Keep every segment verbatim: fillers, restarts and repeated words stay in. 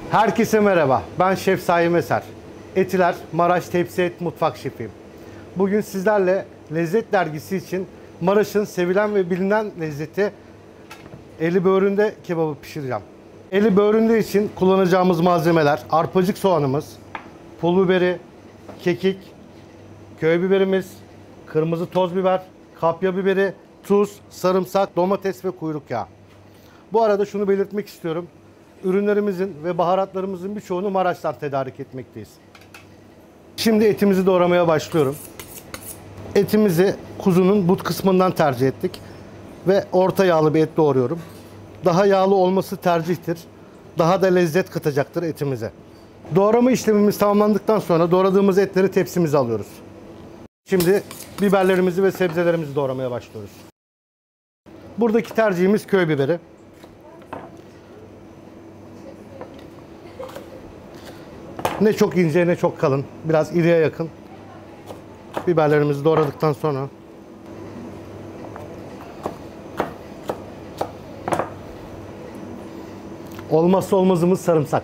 Herkese merhaba, ben Şef Saim Eser. Etiler, Maraş Tepsi Et Mutfak Şefiyim. Bugün sizlerle Lezzet Dergisi için Maraş'ın sevilen ve bilinen lezzeti eli böğründe kebabı pişireceğim. Eli böğründe için kullanacağımız malzemeler: arpacık soğanımız, pul biberi, kekik, köy biberimiz, kırmızı toz biber, kapya biberi, tuz, sarımsak, domates ve kuyruk yağı. Bu arada şunu belirtmek istiyorum. Ürünlerimizin ve baharatlarımızın birçoğunu Maraş'tan tedarik etmekteyiz. Şimdi etimizi doğramaya başlıyorum. Etimizi kuzunun but kısmından tercih ettik ve orta yağlı bir et doğruyorum. Daha yağlı olması tercihtir. Daha da lezzet katacaktır etimize. Doğrama işlemimiz tamamlandıktan sonra doğradığımız etleri tepsimize alıyoruz. Şimdi biberlerimizi ve sebzelerimizi doğramaya başlıyoruz. Buradaki tercihimiz köy biberi. Ne çok ince ne çok kalın. Biraz iriye yakın. Biberlerimizi doğradıktan sonra olmazsa olmazımız sarımsak.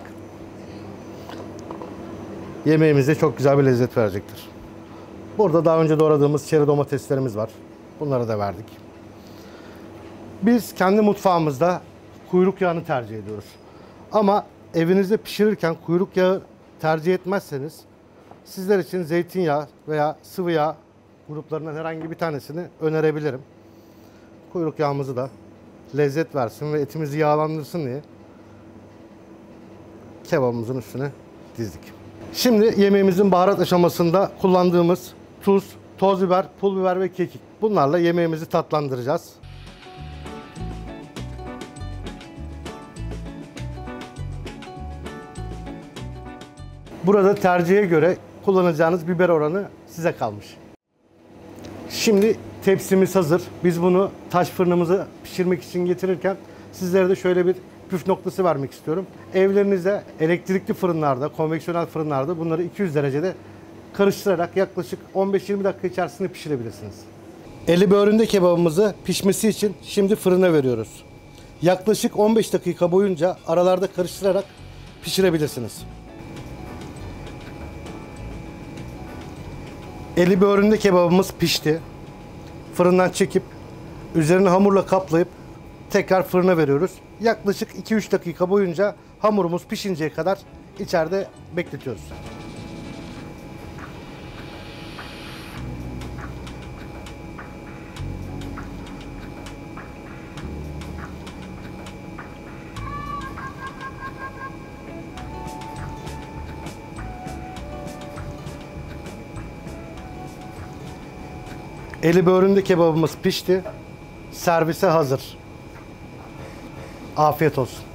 Yemeğimize çok güzel bir lezzet verecektir. Burada daha önce doğradığımız çeri domateslerimiz var. Bunları da verdik. Biz kendi mutfağımızda kuyruk yağını tercih ediyoruz. Ama evinizde pişirirken kuyruk yağı tercih etmezseniz sizler için zeytinyağı veya sıvı yağ gruplarından herhangi bir tanesini önerebilirim. Kuyruk yağımızı da lezzet versin ve etimizi yağlandırsın diye kebabımızın üstüne dizdik. Şimdi yemeğimizin baharat aşamasında kullandığımız tuz, toz biber, pul biber ve kekik. Bunlarla yemeğimizi tatlandıracağız. Burada tercihe göre kullanacağınız biber oranı size kalmış. Şimdi tepsimiz hazır. Biz bunu taş fırınımıza pişirmek için getirirken sizlere de şöyle bir püf noktası vermek istiyorum. Evlerinizde elektrikli fırınlarda, konveksiyonel fırınlarda bunları iki yüz derecede karıştırarak yaklaşık on beş yirmi dakika içerisinde pişirebilirsiniz. Eli böğründe kebabımızı pişmesi için şimdi fırına veriyoruz. Yaklaşık on beş dakika boyunca aralarda karıştırarak pişirebilirsiniz. Eli böğründe kebabımız pişti. Fırından çekip üzerine hamurla kaplayıp tekrar fırına veriyoruz. Yaklaşık iki üç dakika boyunca hamurumuz pişinceye kadar içeride bekletiyoruz. Eli böğründe kebabımız pişti. Servise hazır. Afiyet olsun.